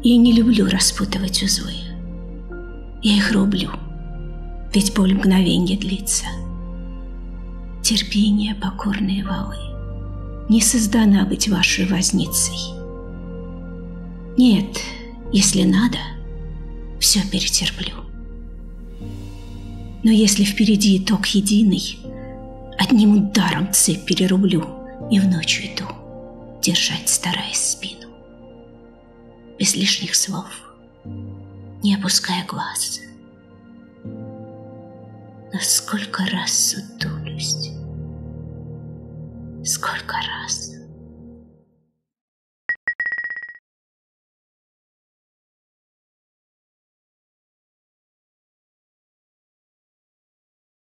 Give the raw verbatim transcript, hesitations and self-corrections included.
Я не люблю распутывать узлы. Я их рублю, ведь боль мгновенья длится. Терпение, покорные валы, не создана быть вашей возницей. Нет, если надо, все перетерплю. Но если впереди итог единый, одним ударом цепь перерублю и в ночь уйду, держать стараясь спину. Без лишних слов, не опуская глаз. Но сколько раз сутулюсь, сколько раз